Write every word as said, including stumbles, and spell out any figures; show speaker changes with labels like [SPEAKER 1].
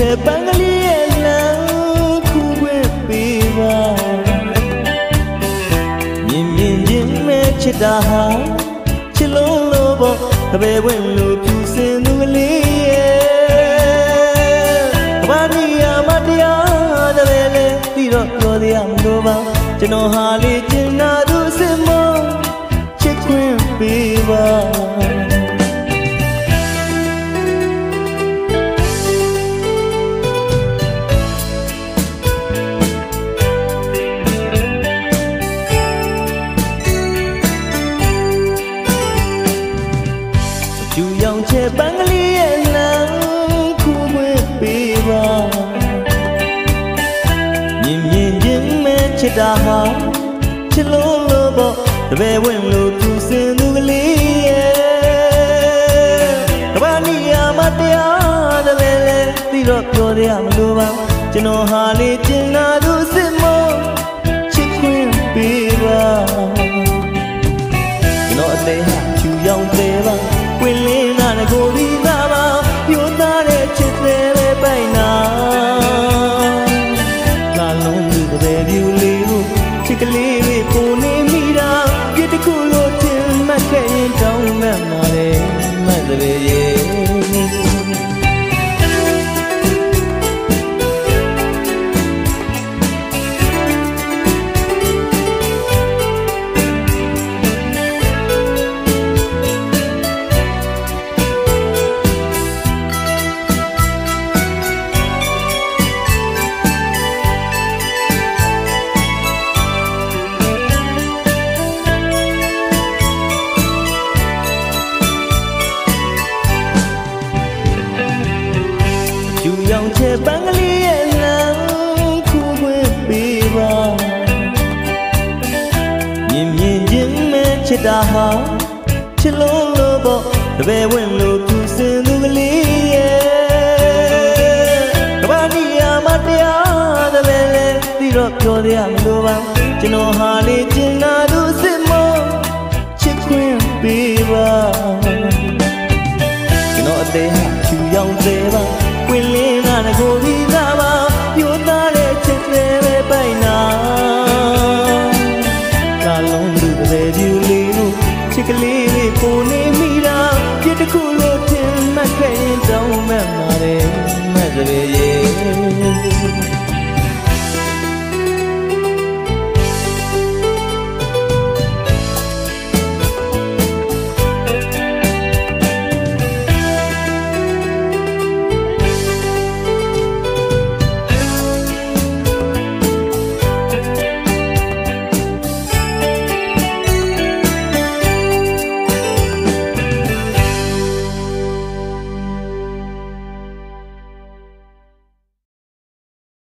[SPEAKER 1] ပန်းကလေးရဲ့လမ်းခုခွင့်ပေးပါမြင်မြင်ချင်းမဲ့ချစ်တာဟာချစ်လုံးလို့ပေါ့တပည့်ဝင်လို့ဖြူစင်သူကလေးရဲ့ဘာနီယာမတရားတပည့်လေးပြီးတော့ပြောသေးရမလို့ပါကျွန်တော်ဟာလေးကျင်နာသူစစ်မချစ်ခွင့်ပေးပါကျူရောင်ချဲပန်းကလေးရဲ့လမ်းခုခွင့်ပေးပါမြင်မြင်ချင်းမဲ့ချစ်တာဟာချစ်လို့လို့ပေါ့တပည့်ဝင်လို့သူစင်သူကလေးရဲ့ကဘာနီယာမတရားတပည့်လေပြီးတော့ပြောရမလို့ပါကျွန်တော်ဟာလေးကျင်နာသူစစ်မချစ်ခွင့်ပေးပါကျွန်တော်အသေးဟာကျူရောင်သေးပါဝင်းလင်းနာကိုဒီသားပါပြိုသားတဲ့ချစ်သေးပဲပိုင်နာလာလုံးသူတဲ့ပြူလေးကိုချစ်ကလေးလေးပုံနေမိတာပြစ်တခုလို့တင်မှတ်ခဲ့ရင်တောင်းမှတ်มาတယ်မှတ်တဲ့ရဲ့ကျူရောင်ချဲပန်းကလေးရဲ့လမ်းခုခွင့်ပေးပါမြင်မြင်ချင်းမဲ့ချစ်တာဟာချစ်လုံးလို့ပေါ့တပည့်ဝင်လို့သူစင်သူကလေးရဲ့ကဘာနီယာမတရားတပည့်လေပြီးတော့ပြောရမလို့ပါကျွန်တော်ဟာလေးကျင်နာသူစစ်မချစ်ခွင့်ပေးပါကျွန်တော်အသေးဟာကျူရောင်သေးပါဝင်းလင်းနာကိုဒီသားပါပြိုသားတဲ့ချစ်သေးပဲပိုင်နာလာလုံးသူတဲ့ပြူလေးကိုချစ်ကလေးလေးပုံနေမိတာပြစ်တခုလို့ထင်မှတ်ခဲ့ရင်တောင်းမှတ်มาတယ်မှတ်တဲ့ရဲ့